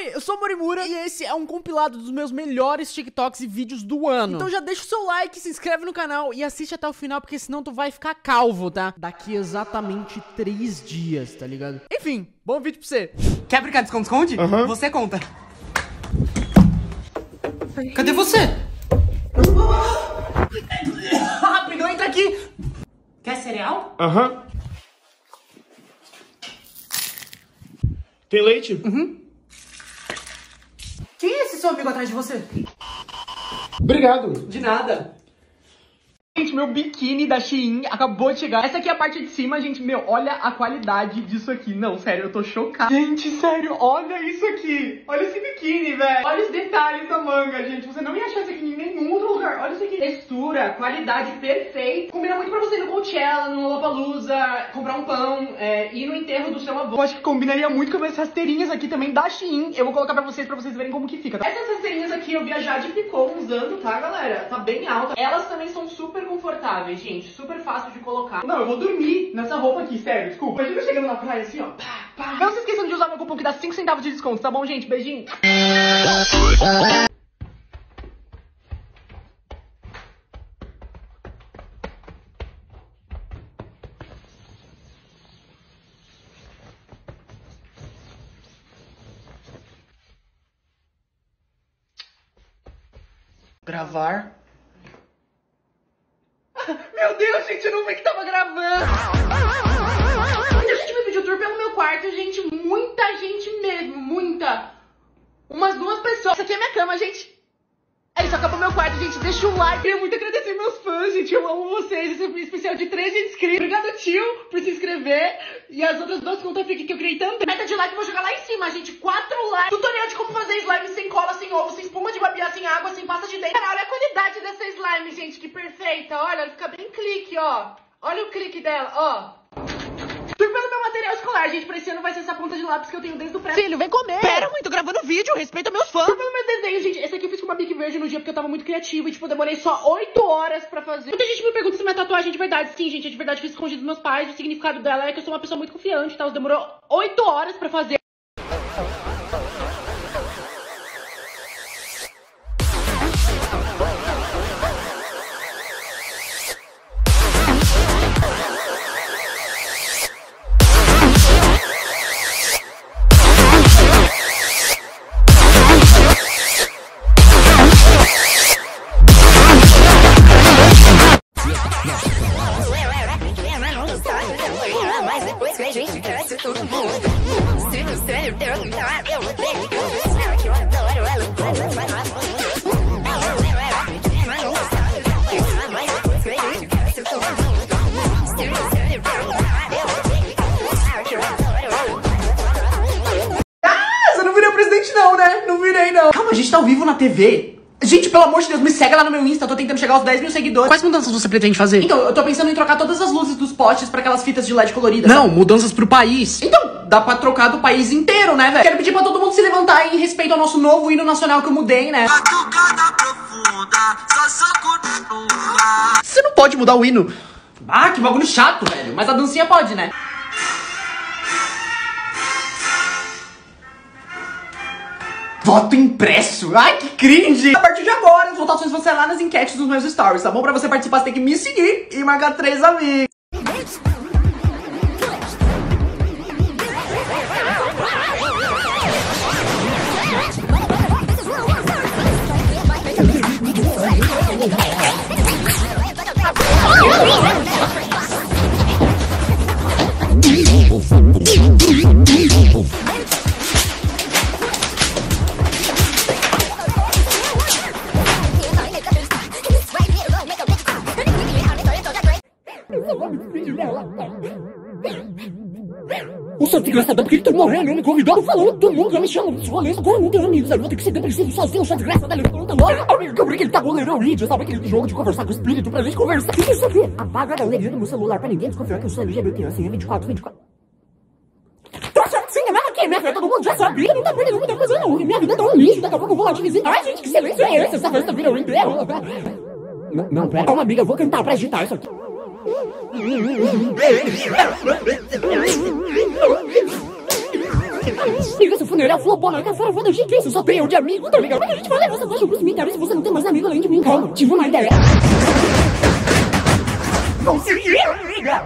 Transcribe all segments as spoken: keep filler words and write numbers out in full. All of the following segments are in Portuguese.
Oi, eu sou o Morimura e esse é um compilado dos meus melhores TikToks e vídeos do ano. Então já deixa o seu like, se inscreve no canal e assiste até o final, porque senão tu vai ficar calvo, tá? Daqui exatamente três dias, tá ligado? Enfim, bom vídeo pra você. Quer brincar de esconde-esconde? Uhum. Você conta. Cadê você? Rápido, entra aqui. Quer cereal? Aham. Uhum. Tem leite? Uhum. Quem é esse seu amigo atrás de você? Obrigado. De nada. Gente, meu biquíni da Shein acabou de chegar. Essa aqui é a parte de cima, gente. Meu, olha a qualidade disso aqui. Não, sério, eu tô chocado. Gente, sério, olha isso aqui. Olha esse biquíni, velho. Olha os detalhes da manga, gente. Você não ia achar isso aqui em nenhum outro lugar. Olha isso aqui. Textura, qualidade perfeita. Combina muito pra você ir no Coachella, no Lollapalooza, comprar um pão, é, ir no enterro do seu avô. Eu acho que combinaria muito com essas rasteirinhas aqui também da Shein. Eu vou colocar pra vocês, pra vocês verem como que fica, tá? Essas rasteirinhas aqui eu vi a Jade Picon usando, tá, galera? Tá bem alta. Elas também são super confortáveis, gente, super fácil de colocar. Não, eu vou dormir nessa roupa aqui, sério, desculpa. Imagina chegando na praia assim, ó, pá, pá. Não se esqueçam de usar meu cupom que dá cinco centavos de desconto, tá bom, gente? Beijinho. Gravar. Meu Deus, gente, eu não vi que tava gravando. Muita gente me pediu tour pelo meu quarto, gente. Muita gente mesmo, muita. Umas duas pessoas. Essa aqui é minha cama, gente. É isso, acabou meu quarto, gente. Deixa o like. Queria muito agradecer meus fãs, gente. Eu amo vocês. Esse é um especial de treze inscritos. Obrigada, tio, por se inscrever. E as outras duas contas aqui que eu criei também. Meta de like eu vou jogar lá em cima, gente. Quatro likes. Tutorial de como fazer slime sem cola, sem ovo, sem espuma de babiar, sem água, sem pasta de dente. Cara, olha a qualidade dessa slime, gente. Que perfeita. Olha, ela fica bem clique, ó. Olha o clique dela, ó. Tudo pelo meu material escolar, gente. Pra esse ano vai ser essa ponta de lápis que eu tenho desde o pré. Filho, vem comer. Pera, mãe, tô gravando vídeo. Respeita meus fãs. Tudo pelo meu desenho, gente. Esse aqui eu fiz com uma Bic verde no dia porque eu tava muito criativa. E, tipo, eu demorei só oito horas pra fazer. Muita gente me pergunta se minha tatuagem é de verdade. Sim, gente, é de verdade. Fiz escondido dos meus pais. O significado dela é que eu sou uma pessoa muito confiante, tá? Demorou oito horas pra fazer. Não, né? Não virei, não. Calma, a gente tá ao vivo na T V. Gente, pelo amor de Deus, me segue lá no meu Insta. Eu tô tentando chegar aos dez mil seguidores. Quais mudanças você pretende fazer? Então, eu tô pensando em trocar todas as luzes dos postes pra aquelas fitas de L E D coloridas. Não, mudanças pro país. Então, dá pra trocar do país inteiro, né, velho? Quero pedir pra todo mundo se levantar em respeito ao nosso novo hino nacional que eu mudei, né? Você não pode mudar o hino. Ah, que bagulho chato, velho. Mas a dancinha pode, né? Voto impresso. Ai, que cringe. A partir de agora, as votações vão ser lá nas enquetes dos meus stories, tá bom? Pra você participar, você tem que me seguir e marcar três amigos. O seu desgraçadão, porque ele tá morrendo, me convidou, falou, todo mundo já me chama dos rolês, agora eu não tenho amigos, eu vou ter que ser depressivo sozinho, sua desgraçada, ele falou, tá louco, amigo, eu que ele tá goleirão vídeo, sabe aquele jogo de conversar com o espírito pra gente conversar, o que é isso aqui? Apaga a galeria do meu celular pra ninguém desconfiar que eu sou L G B T, assim, é vinte e quatro, vinte e quatro. Tô achando que você enganava aqui, né, velho, todo mundo já sabia, não tá vendo nenhuma coisa não, minha vida tá um lixo, daqui a pouco eu vou lá te visitar, ai gente, que silêncio é esse, essa festa vira um enterro, não, não, pera, calma amiga, eu vou cantar pra agitar isso aqui. Liga seu funeral, flopou, marca fora, foda de quem? Só tenho de amigo, tá ligado? Mas a gente vai levar essa coisa pro cemitério se você não tem mais amigo além de mim. Calma, tive uma ideia. Consegui, amiga!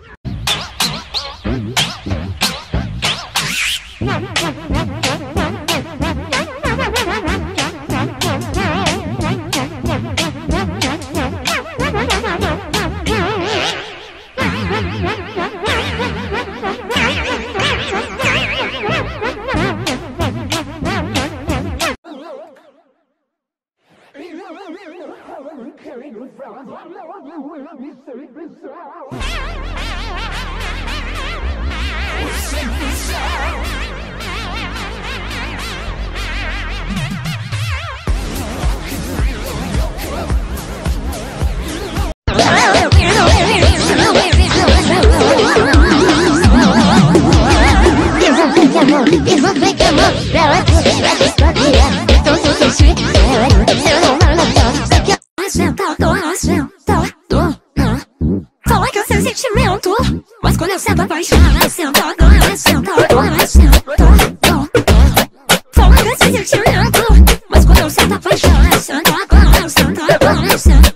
Fala que eu sei sentimento, mas quando eu sento a paixão, eu sento agora, eu sento agora, eu sento. Fala que eu sei sentimento, mas quando eu sento a paixão, eu sento agora, eu sento agora, eu sento.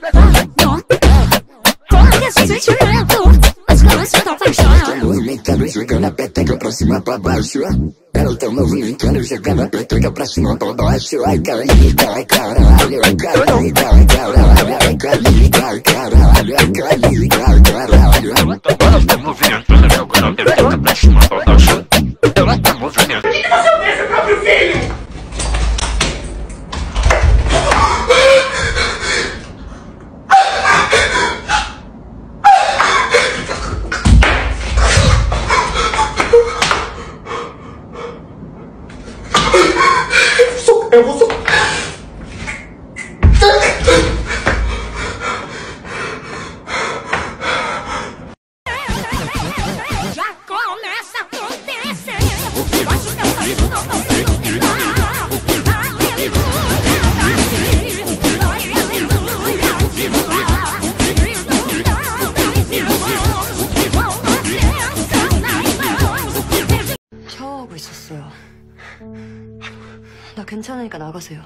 Fala que eu sei sentimento, mas quando eu sento a paixão, eu movimentando, jogando a peteca pra cima, pra baixo. Ela tá movimentando, jogando a peteca pra cima, pra baixo. Ai, caralho, ai, caralho, ai, caralho, ai, caralho, ai, caralho, ai, caralho, ai, caralho, caralho. Ela tá movimentando, jogando a peteca pra cima, pra baixo. Ela tá movimentando. Por que você odeia seu próprio filho? Eu vou so... já começa a acontecer. Acho que eu faço não, não, 샤워하고 있었어요. 나 괜찮으니까 나가세요.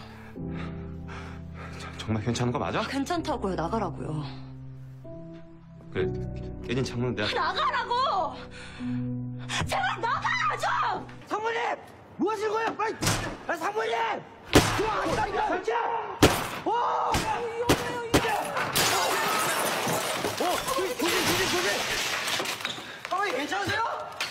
정말 괜찮은 거 맞아? 괜찮다고요. 나가라고요. 그래, 깨진 창문은 내가... 나가라고! 제발 나가 좀! 사모님! 뭐 하시는 거예요? 빨리! 아, 사모님! 들어가시라니까! 설치! 오! 어! 조심, 조심, 조심, 조심! 사모님 괜찮으세요?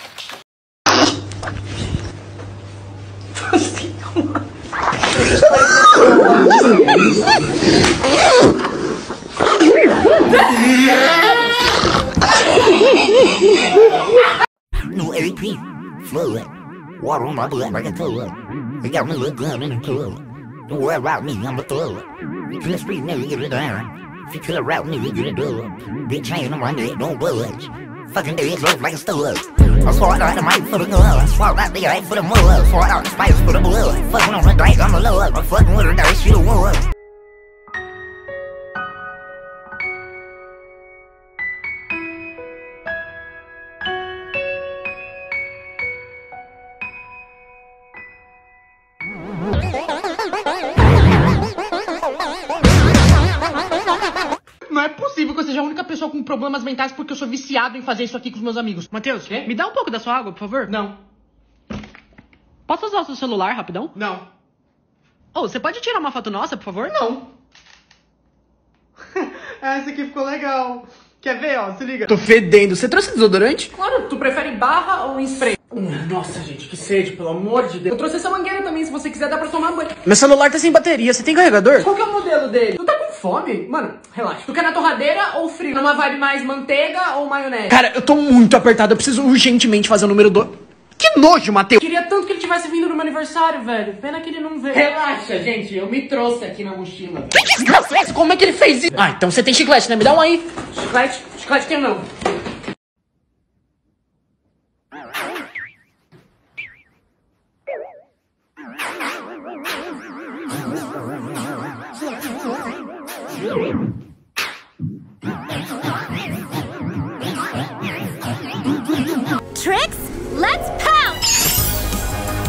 No A P, fluid. Water on my blood like a toilet. They got me look good in the toilet. Don't worry about me, I'm a toilet. If you're the street nigga, get it down. If you kill a rap nigga, get it done. Big chain on my neck, don't budge. Fucking dead, look like a stud. I swore out the mic for the gun. I swore out the egg for the mud. Swore out the spice for the blood. Fucking on the dice, I'm the love. I'm fucking with her dice, she the one. Não é possível que eu seja a única pessoa com problemas mentais porque eu sou viciado em fazer isso aqui com os meus amigos. Matheus, Quê? me dá um pouco da sua água, por favor? Não. Posso usar o seu celular rapidão? Não. Oh, você pode tirar uma foto nossa, por favor? Não. Essa aqui ficou legal. Quer ver, ó? Se liga. Tô fedendo. Você trouxe desodorante? Claro, tu prefere barra ou em spray? Hum, nossa, gente, que sede, pelo amor de Deus. Eu trouxe essa mangueira também, se você quiser dá pra tomar banho. Meu celular tá sem bateria. Você tem carregador? Qual que é o modelo dele? Tu tá com fome? Mano, relaxa. Tu quer na torradeira ou frio? Numa vibe mais manteiga ou maionese? Cara, eu tô muito apertado. Eu preciso urgentemente fazer o número dois. Que nojo, Matheus. Queria tanto que ele tivesse vindo no meu aniversário, velho. Pena que ele não veio. Relaxa, gente. Eu me trouxe aqui na mochila, velho. Como é que ele fez isso? Ah, então você tem chiclete, né? Me dá um aí. Chiclete? Chiclete tem não. Tricks, let's pounce!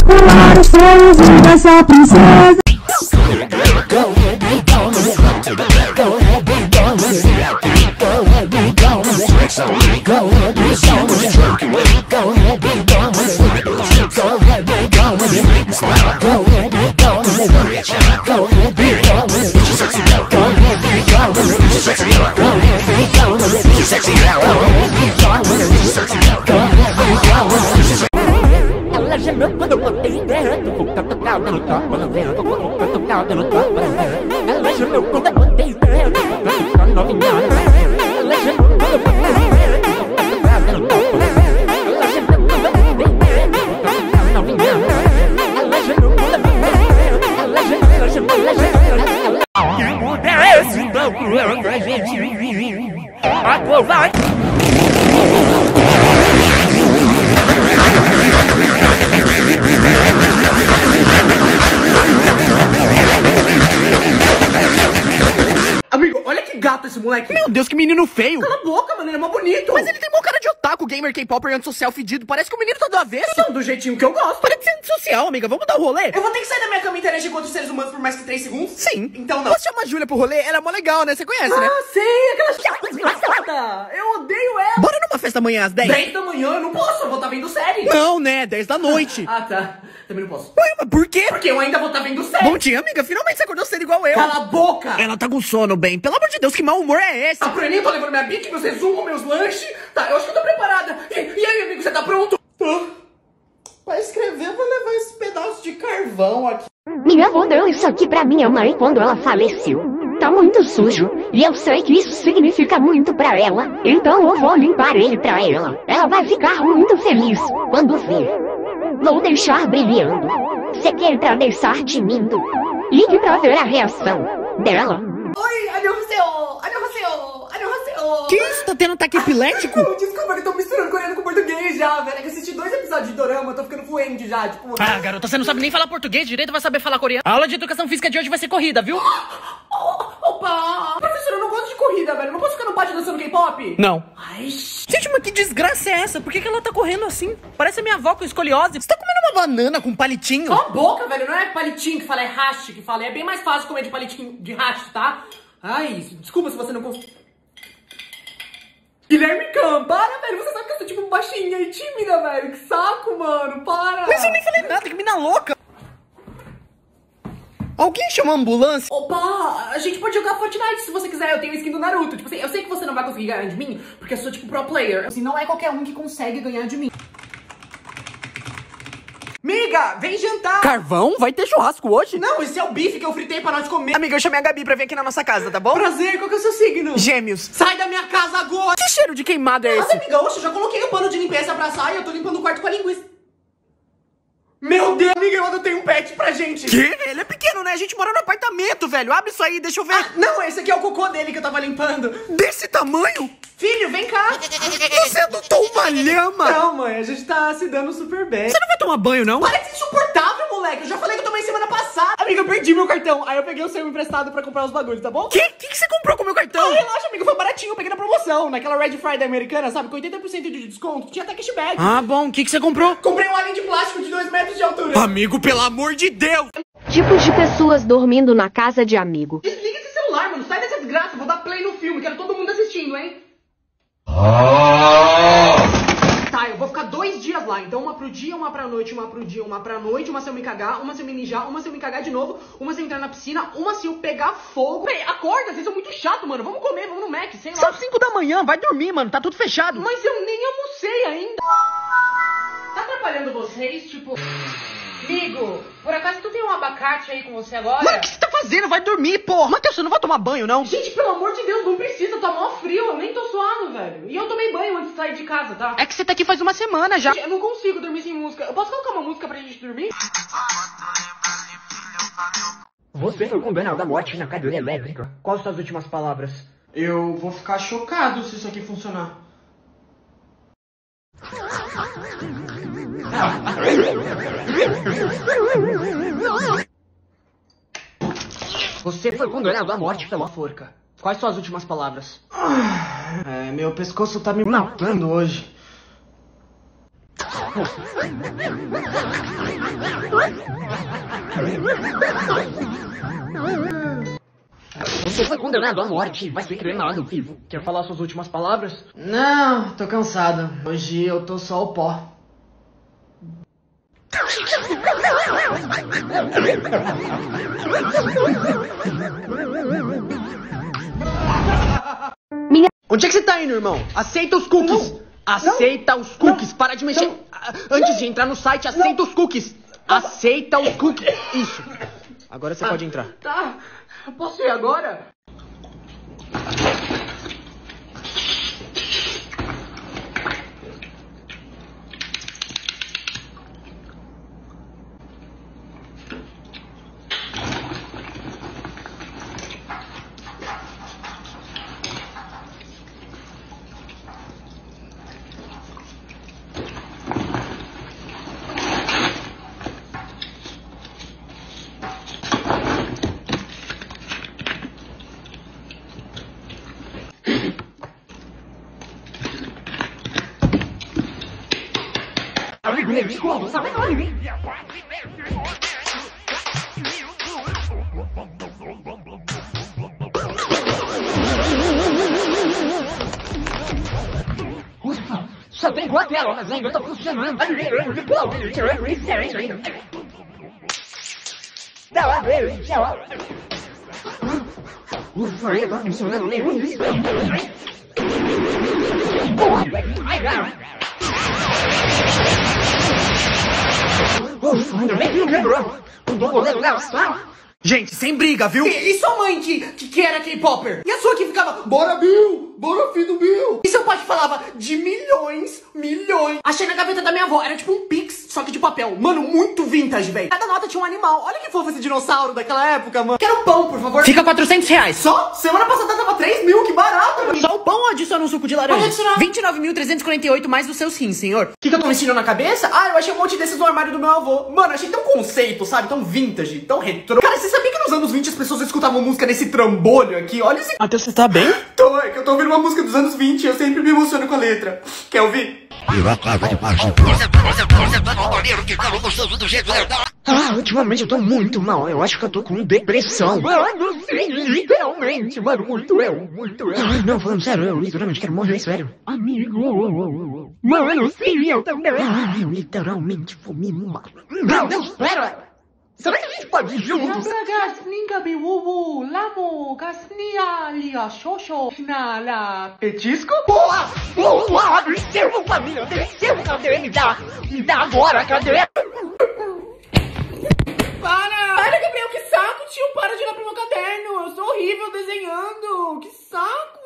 popular, sonhozinho dessa princesa. Ela gemeu quando eu botei ideia do boca total dando toque quando veio do boca total dando toque ela gemeu quando eu botei ideia do boca total novinha ela gemeu quando eu botei ideia do boca total dando toque ela gemeu quando eu botei ideia do boca total novinha ela gemeu quando eu botei ideia ela gemeu ela gemeu ela gemeu ela que muda é esse então pra gente agora vai. Amigo, olha que gato esse moleque. Meu Deus, que menino feio. Cala a boca, mano, ele é mó bonito. Mas ele tem mó cara de otaku, gamer, K-popper, antissocial fedido. Parece que o menino tá do avesso. Não, do jeitinho que eu gosto. Para de ser antissocial, amiga. Vamos dar um rolê? Eu vou ter que sair da minha cama e interagir com outros seres humanos por mais que três segundos? Sim. Então não. Posso chamar a Júlia pro rolê? Ela é mó legal, né? Você conhece, né? Ah, sei, aquela chata desgraçada. Eu odeio ela. Bora numa festa amanhã às dez? dez da manhã, eu não posso, eu vou estar vendo série. Não, né? dez da noite. Ah, tá. Também não posso. Ué, mas por quê? Porque eu ainda vou estar vendo série. Bom dia, amiga. Finalmente você acordou cedo igual eu. Cala a boca. Ela tá com sono, bem. Pelo amor de Deus, que mau humor é esse? Tá por aí, eu tô levando minha bic, meus resumos, meus lanches. Tá, eu acho que eu tô preparada. E, e aí, amigo, você tá pronto? Tô. Pra escrever, eu vou levar esse pedaço de carvão aqui. Minha avó deu isso aqui pra minha mãe quando ela faleceu. Tá muito sujo, e eu sei que isso significa muito pra ela. Então eu vou limpar ele pra ela. Ela vai ficar muito feliz quando ver. Vou deixar brilhando. Você quer pra deixar timindo? Ligue pra ver a reação dela. Oi, annyeonghaseyo, annyeonghaseyo, annyeonghaseyo. Que isso? Tá tendo ataque epilético? Não, desculpa, eu tô misturando coreano com português já, velho. É que eu assisti dois episódios de dorama, eu tô ficando fluente já, tipo... Ah, garota, você não sabe nem falar português direito, vai saber falar coreano. A aula de educação física de hoje vai ser corrida, viu? Oh, opa! Professor, eu não gosto de corrida, velho. Eu não posso ficar no pátio dançando K-pop? Não. Ai... Gente, mas que desgraça é essa? Por que, que ela tá correndo assim? Parece a minha avó com escoliose. Você tá comendo uma banana com palitinho? Cala a boca, velho. Não é palitinho que fala, é hash que fala. É bem mais fácil comer de palitinho de hash, tá? Ai, desculpa se você não consegue... Guilherme Cam, para, velho. Você sabe que eu sou tipo baixinha e tímida, velho. Que saco, mano. Para. Mas eu nem falei nada, que mina louca. Alguém chama a ambulância? Opa, a gente pode jogar Fortnite se você quiser. Eu tenho skin do Naruto. Tipo assim, eu sei que você não vai conseguir ganhar de mim, porque eu sou tipo pro player. Assim, não é qualquer um que consegue ganhar de mim. Miga, vem jantar. Carvão? Vai ter churrasco hoje? Não, esse é o bife que eu fritei pra nós comer. Amiga, eu chamei a Gabi pra vir aqui na nossa casa, tá bom? Prazer, qual que é o seu signo? Gêmeos. Sai da minha casa agora. Que cheiro de queimada é Nossa, esse? amiga, oxe, eu já coloquei o pano de limpeza pra sair. Eu tô limpando o quarto com a linguiça. Meu Deus, amiga, eu adotei um pet pra gente. Que? Ele é pequeno, né? A gente mora no apartamento, velho. Abre isso aí, deixa eu ver. Ah, não, esse aqui é o cocô dele que eu tava limpando. Desse tamanho? Filho, vem cá. Você adotou uma lhama? Não, mãe, a gente tá se dando super bem. Você não vai tomar banho, não? Para de ser insuportável, moleque. Eu já falei que eu tomei semana passada. Amiga, eu perdi meu cartão. Aí eu peguei o seu emprestado pra comprar os bagulhos, tá bom? Que? O que, que você comprou com o meu cartão? Ah, relaxa, amigo, foi baratinho. Eu peguei na promoção. Naquela Red Friday americana, sabe? Com oitenta por cento de desconto. Tinha até cashback. Ah, bom. O que, que você comprou? Comprei um alien de plástico de dois metros de altura. Amigo, pelo amor de Deus. Tipos de pessoas dormindo na casa de amigo. Desliga esse celular, mano. Sai dessa desgraça. Vou dar play no filme. Quero todo mundo assistindo, hein? Tá, eu vou ficar dois dias lá. Então uma pro dia, uma pra noite, uma pro dia, uma pra noite. Uma se eu me cagar, uma se eu me mijar, uma se eu me cagar de novo. Uma se eu entrar na piscina, uma se eu pegar fogo. Peraí, acorda, vocês são muito chato, mano. Vamos comer, vamos no Mac, sei lá. São cinco da manhã, vai dormir, mano. Tá tudo fechado. Mas eu nem almocei ainda. Tá atrapalhando vocês? Tipo... Amigo, por acaso tu tem um abacate aí com você agora? Mano, o que você tá fazendo? Vai dormir, porra. Matheus, você não vai tomar banho, não? Gente, pelo amor de Deus, não precisa. Tá mó frio, eu nem tô suado, velho. E eu tomei banho antes de sair de casa, tá? É que você tá aqui faz uma semana já. Gente, eu não consigo dormir sem música. Eu posso colocar uma música pra gente dormir? Você foi condenado à morte na cadeira elétrica. Quais são as últimas palavras? Eu vou ficar chocado se isso aqui funcionar. Você foi condenado à morte pela forca. Quais são as últimas palavras? É, meu pescoço tá me matando hoje. Você foi condenado à morte, vai ser cremado vivo. Quer falar suas últimas palavras? Não, tô cansado. Hoje eu tô só o pó. Minha... Onde é que você tá indo, irmão? Aceita os cookies! Não. Aceita não. os cookies! Não. Para de mexer! Não. Antes de entrar no site, aceita os cookies! Aceita os cookies! Isso! Agora você ah, pode entrar. Tá! Posso ir agora? Só tem quatro horas ainda, tá funcionando. Ufa, tá funcionando. Gente, sem briga, viu? E, e sua mãe que, que, que era K-Popper? E a sua que ficava, bora Bill, bora filho do Bill? E seu pai que falava de milhões, milhões? Achei na gaveta da minha avó, era tipo um Pix, só que de papel. Mano, muito vintage, velho. Cada nota tinha um animal. Olha que fofo esse dinossauro daquela época, mano. Quero um pão, por favor. Fica quatrocentos reais. Só? Semana passada tava três mil, que barato, mano. Só o pão adiciona um suco de laranja. vinte e nove mil trezentos e quarenta e oito mais dos seus rins, senhor. O que, que eu tô vestindo na cabeça? Ah, eu achei um monte desses no armário do meu avô. Mano, achei tão conceito, sabe? Tão vintage, tão retrô. Cara, você sabia que nos anos vinte as pessoas escutavam música nesse trambolho aqui? Olha esse... Matheus, você tá bem? Tô, é que eu tô ouvindo uma música dos anos vinte e eu sempre me emociono com a letra. Quer ouvir? Ah, ultimamente eu tô muito mal. Eu acho que eu tô com depressão. Mano, sim, literalmente, mano, muito eu, muito eu. Ah, não, falando sério, eu literalmente quero morrer, sério. Amigo, mano, sim, eu também. Ah, eu literalmente vou me matar. Não, não, espera. Será que a gente pode ir juntos? Petisco? Boa! Boa! Desceu, família! Desceu, cadê? Me dá! Me dá agora, cadê? Para! Para, Gabriel, que saco, tio! Para de olhar pro meu caderno! Eu sou horrível desenhando! Que saco!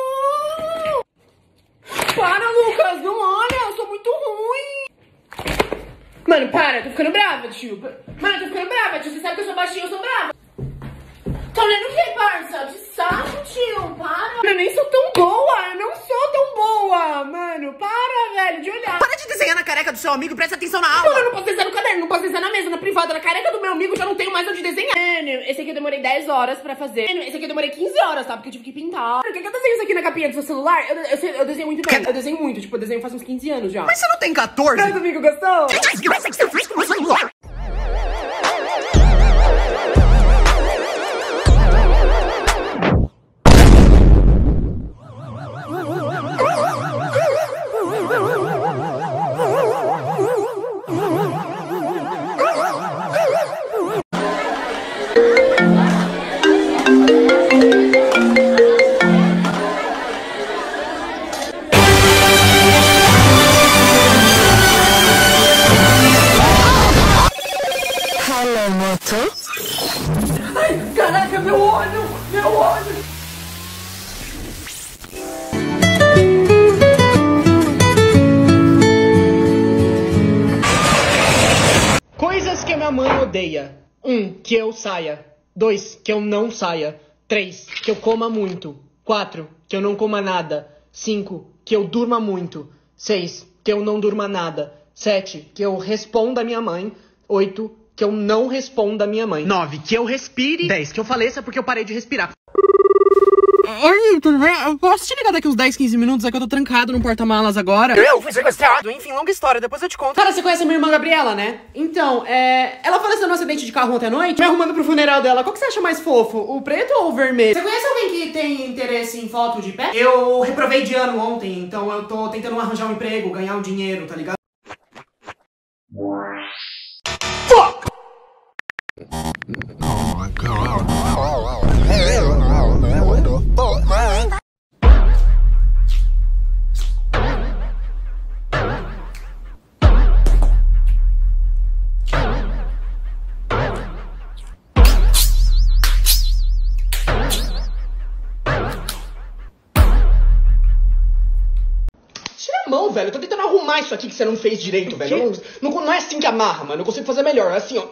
Para, Lucas! Não olha! Eu sou muito ruim! Mano, para! Tô ficando brava, tio! Mano, tô ficando brava, tio! Você sabe que eu sou baixinha, eu sou brava! Tá olhando o que, parça? Que saco, tio! Para! Eu nem sou tão boa! Eu não sou tão boa! Mano, para, velho, de olhar! Para de desenhar na careca do seu amigo e presta atenção na aula! Mano, eu não posso desenhar no caderno, não posso desenhar na mesa, na privada, na careca do meu amigo, já não tenho mais onde desenhar! Mano, esse aqui eu demorei dez horas pra fazer. Mano, esse aqui eu demorei quinze horas, tá? Porque eu tive que pintar. Por que que eu desenho isso aqui na capinha do seu celular? Eu, eu, eu, eu desenho muito bem. Eu desenho muito, tipo, eu desenho faz uns quinze anos já. Mas você não tem quatorze? Meu amigo gostou? Ai, caraca, meu olho! Meu olho! Coisas que a minha mãe odeia. Um, que eu saia. Dois, que eu não saia. Três, que eu coma muito. Quatro, que eu não coma nada. Cinco, que eu durma muito. Seis, que eu não durma nada. Sete, que eu responda a minha mãe. Oito, que eu não responda a minha mãe. Nove, que eu respire. Dez, que eu faleça porque eu parei de respirar. Oi, tudo bem? Eu posso te ligar daqui uns dez, quinze minutos? É que eu tô trancado no porta-malas agora. Eu fui sequestrado. Enfim, longa história, depois eu te conto. Cara, você conhece a minha irmã Gabriela, né? Então, é... ela faleceu num acidente de carro ontem à noite, me arrumando pro funeral dela. Qual que você acha mais fofo? O preto ou o vermelho? Você conhece alguém que tem interesse em foto de pé? Eu reprovei de ano ontem, então eu tô tentando arranjar um emprego, ganhar um dinheiro, tá ligado? Fuck! Oh my God. Tira a mão, velho. Eu tô tentando arrumar isso aqui que você não fez direito, velho. Não, não, não é assim que amarra, mano. Eu consigo fazer melhor. É assim, ó.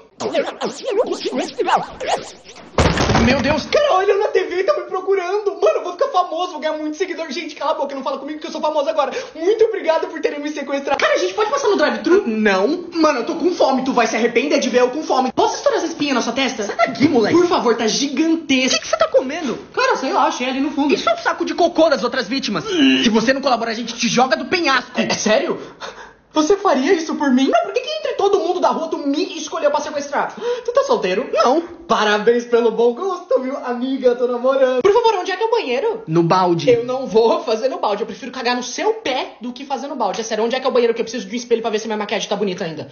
Meu Deus, cara, olha na T V e tá me procurando. Mano, eu vou ficar famoso, vou ganhar muito seguidor. Gente, cala a boca, não fala comigo que eu sou famoso agora. Muito obrigado por terem me sequestrado. Cara, a gente pode passar no drive-thru? Não. Mano, eu tô com fome, tu vai se arrepender de ver eu com fome. Posso estourar essa espinha na sua testa? Sai daqui, moleque. Por favor, tá gigantesco. O que, que você tá comendo? Cara, sei lá, achei ali no fundo. Isso é um saco de cocô das outras vítimas. Se você não colaborar, a gente te joga do penhasco. É, é sério? Você faria isso por mim? Mas por que, que entre todo mundo da rua tu me escolheu pra sequestrar? Tu tá solteiro? Não. Parabéns pelo bom gosto, viu? Amiga, tô namorando. Por favor, onde é que é o banheiro? No balde. Eu não vou fazer no balde. Eu prefiro cagar no seu pé do que fazer no balde. É sério, onde é que é o banheiro que eu preciso de um espelho pra ver se minha maquiagem tá bonita ainda?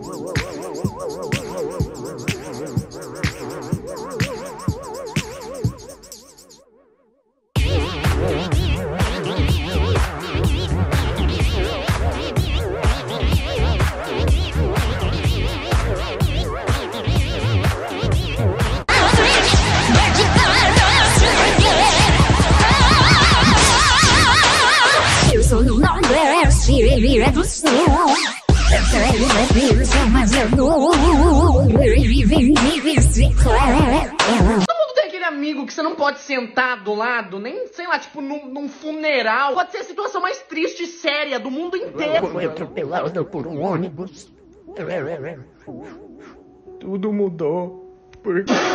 Todo mundo tem aquele amigo que você não pode sentar do lado, nem, sei lá, tipo, num, num funeral. Pode ser a situação mais triste e séria do mundo inteiro. Foi atropelado por um ônibus. Tudo mudou. Por quê?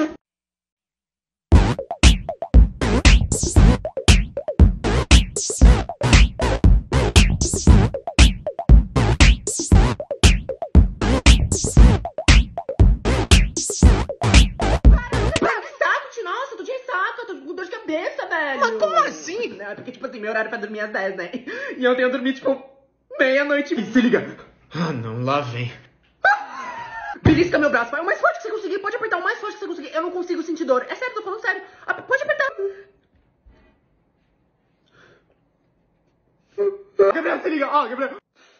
Nossa, tô de ressaca, tô com dor de cabeça, velho. Mas como assim? Não, é porque, tipo assim, meu horário pra dormir é às dez, né? E ontem eu dormi, tipo, meia-noite. E se liga. Ah, não, lá vem. Belisca meu braço, vai o mais forte que você conseguir. Pode apertar o mais forte que você conseguir. Eu não consigo sentir dor. É sério, tô falando sério. Pode apertar. Gabriel, se liga. Ó, Gabriel.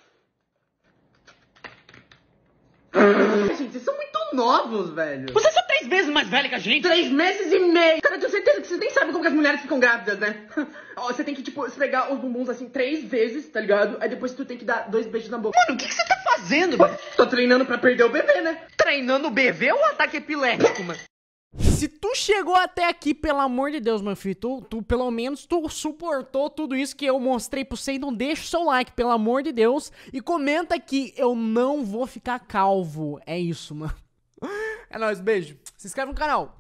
Gente, vocês são muito novos, velho. Vocês são três vezes mais velhos que a gente. Três meses e meio. Cara, eu tenho certeza que vocês nem sabem como que as mulheres ficam grávidas, né? Ó, você tem que, tipo, esfregar os bumbuns assim três vezes, tá ligado? Aí depois tu tem que dar dois beijos na boca. Mano, o que, que você tá fazendo, velho? Tô treinando pra perder o bebê, né? Treinando o bebê ou ataque epilético, mano? Se tu chegou até aqui, pelo amor de Deus, meu filho, tu, tu pelo menos tu suportou tudo isso que eu mostrei pra você, então deixa o seu like, pelo amor de Deus, e comenta aqui, eu não vou ficar calvo. É isso, mano. É nóis, beijo. Se inscreve no canal.